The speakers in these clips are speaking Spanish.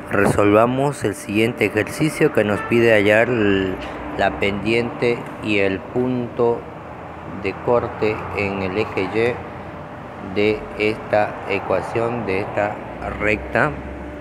Resolvamos el siguiente ejercicio que nos pide hallar la pendiente y el punto de corte en el eje Y de esta ecuación, de esta recta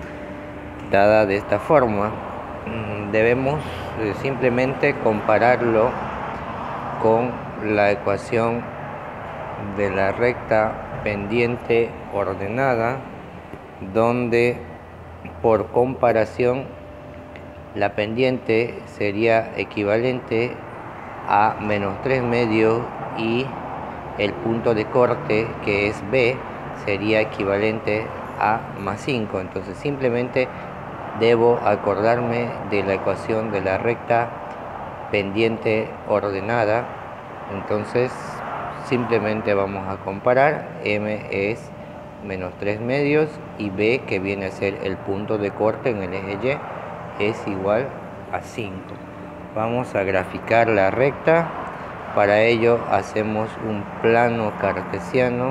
dada de esta forma. Debemos simplemente compararlo con la ecuación de la recta pendiente ordenada, donde por comparación la pendiente sería equivalente a -3 medios y el punto de corte, que es B, sería equivalente a +5. Entonces simplemente debo acordarme de la ecuación de la recta pendiente ordenada. Entonces simplemente vamos a comparar. M es -3 medios y B, que viene a ser el punto de corte en el eje Y, es igual a 5. Vamos a graficar la recta. Para ello hacemos un plano cartesiano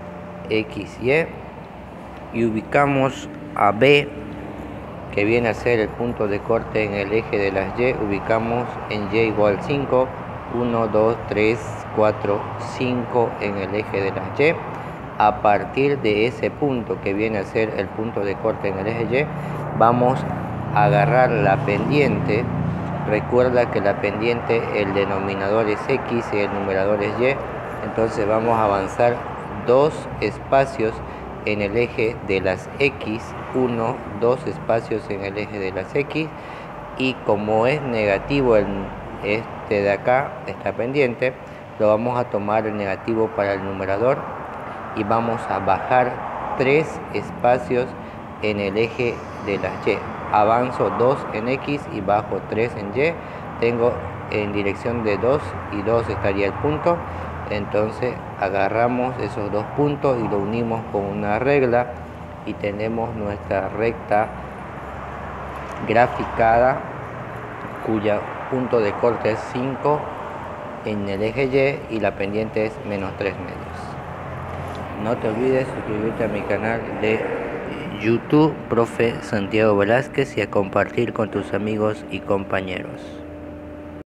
XY y ubicamos a B, que viene a ser el punto de corte en el eje de las Y, ubicamos en Y igual 5, 1, 2, 3, 4, 5 en el eje de las Y. A partir de ese punto, que viene a ser el punto de corte en el eje Y, vamos a agarrar la pendiente. Recuerda que la pendiente, el denominador es X y el numerador es Y. Entonces vamos a avanzar 2 espacios en el eje de las X, 1, 2 espacios en el eje de las X, y como es negativo este de acá, esta pendiente, lo vamos a tomar el negativo para el numerador y vamos a bajar 3 espacios en el eje de las Y. Avanzo 2 en X y bajo 3 en Y. Tengo en dirección de 2 y 2 estaría el punto. Entonces agarramos esos dos puntos y lo unimos con una regla y tenemos nuestra recta graficada, cuya punto de corte es 5 en el eje Y y la pendiente es -3 medios. No te olvides suscribirte a mi canal de YouTube, Profe Santiago Velázquez, y a compartir con tus amigos y compañeros.